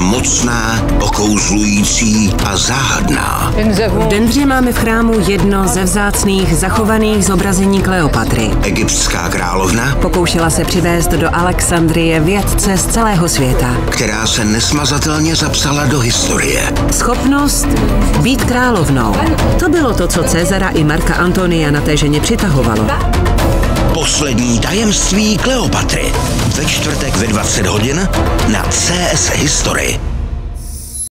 mocná, okouzlující a záhadná. V Denveře máme v chrámu jedno ze vzácných zachovaných zobrazení Kleopatry. Egyptská královna, Pokoušela se přivést do Alexandrie vědce z celého světa. která se nesmazatelně zapsala do historie. Schopnost být královnou. To bylo to, co Cezara i Marka Antonia na té ženě přitahovalo. Poslední tajemství Kleopatry. Ve čtvrtek ve 20 hodin na CS History.